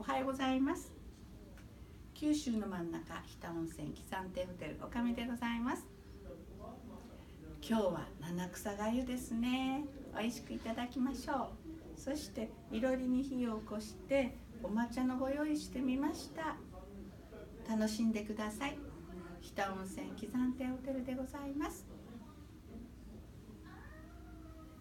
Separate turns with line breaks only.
はようございます。九州の真ん中、日田温泉喜山亭ホテルおかみでございます。今日は七草がゆですね。美味しくいただきましょう。そしていろりに火を起こしてお抹茶のご用意してみました。楽しんでください。日田温泉喜山亭ホテルでございます。